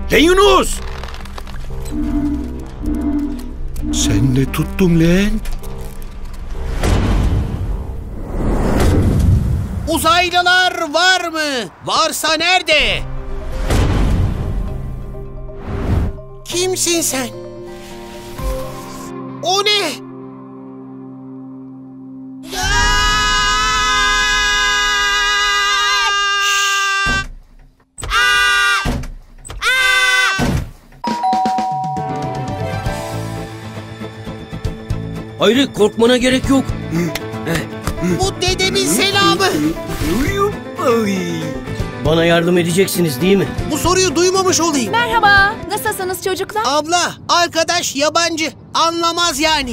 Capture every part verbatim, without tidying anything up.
Lan Yunus! Sen ne tuttun lan? Uzaylılar var mı? Varsa nerede? Kimsin sen? O ne? Hayır, korkmana gerek yok. Bu dedemin selamı. Bana yardım edeceksiniz değil mi? Bu soruyu duymamış olayım. Merhaba, nasılsınız çocuklar? Abla, arkadaş yabancı. Anlamaz yani.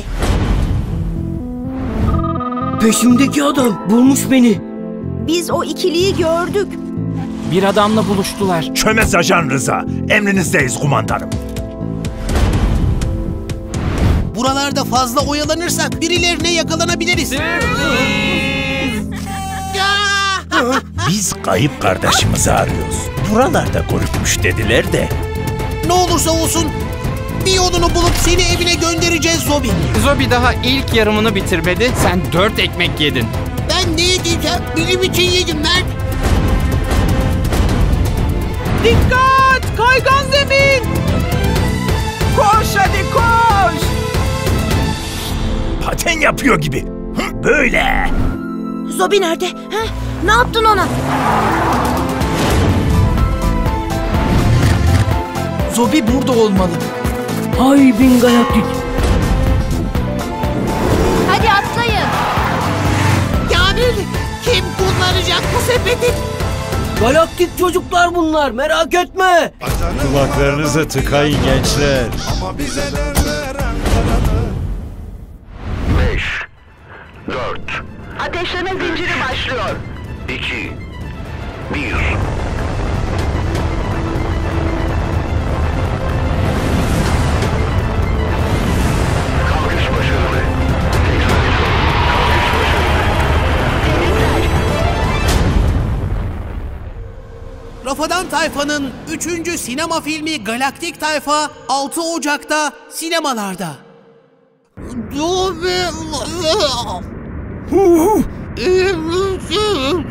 Peşimdeki adam bulmuş beni. Biz o ikiliyi gördük. Bir adamla buluştular. Çömez Ajan Rıza. Emrinizdeyiz kumandanım. Buralarda fazla oyalanırsak birilerine yakalanabiliriz. Biz kayıp kardeşimizi arıyoruz. Buralarda görükmüş dediler de. Ne olursa olsun bir yolunu bulup seni evine göndereceğiz Zobi. Zobi daha ilk yarımını bitirmedi. Sen dört ekmek yedin. Ben ne yediyken bilim için yedim Mert. Dikkat! Kaygan zemin! Koş hadi koş! Paten yapıyor gibi. Hı, böyle. Zobi nerede? Ha? Ne yaptın ona? Zobi burada olmalı. Hay bin galaktik. Hadi atlayın. Kamil, kim kullanacak bu sepeti? Galaktik çocuklar bunlar, merak etme. Kulaklarınızı tıkayın gençler. Beş, dört. Ateşleme zinciri başlıyor. İki, bir. Kalkış başarılı. Tekrar ediyorum. Kalkış başarılı. Tebrikler. Rafadan Tayfa'nın üçüncü sinema filmi Galaktik Tayfa altı Ocak'ta sinemalarda. Zobi... İyi misin?